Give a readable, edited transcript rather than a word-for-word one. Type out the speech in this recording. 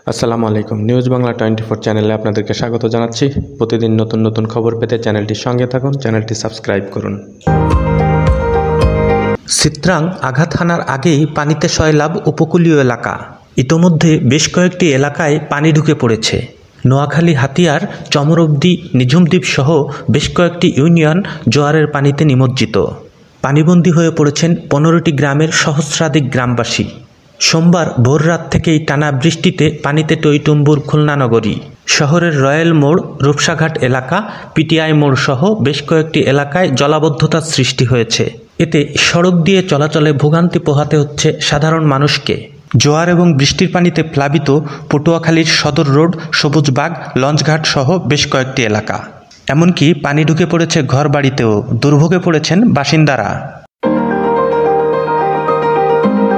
আসসালামু আলাইকুম। নিউজ বাংলা 24 চ্যানেলে আপনাদেরকে স্বাগত জানাচ্ছি। প্রতিদিন নতুন নতুন খবর পেতে চ্যানেলটির সঙ্গে থাকুন, চ্যানেলটি সাবস্ক্রাইব করুন। সিত্রাং আঘাত হানার আগেই পানিতে সয়লাব উপকূলীয় এলাকা। ইতোমধ্যে বেশ কয়েকটি এলাকায় পানি ঢুকে পড়েছে। নোয়াখালী, হাতিয়ার, চমরবদ্বী, নিঝুমদ্বীপ সহ বেশ কয়েকটি ইউনিয়ন জোয়ারের পানিতে নিমজ্জিত। পানিবন্দী হয়ে পড়েছেন 15টি গ্রামের সহস্রাধিক গ্রামবাসী। সোমবার ভোররাত থেকেই টানা বৃষ্টিতে পানিতে টইটুম্বুর খুলনা নগরী। শহরের রয়্যাল মোড়, রূপসাঘাট এলাকা, পিটিআই মোড় সহ বেশ কয়েকটি এলাকায় জলাবদ্ধতার সৃষ্টি হয়েছে। এতে সড়ক দিয়ে চলাচলে ভোগান্তি পোহাতে হচ্ছে সাধারণ মানুষকে। জোয়ার এবং বৃষ্টির পানিতে প্লাবিত পটুয়াখালীর সদর রোড, সবুজবাগ, লঞ্চঘাট সহ বেশ কয়েকটি এলাকা। এমনকি পানি ঢুকে পড়েছে ঘরবাড়িতেও। দুর্ভোগে পড়েছেন বাসিন্দারা।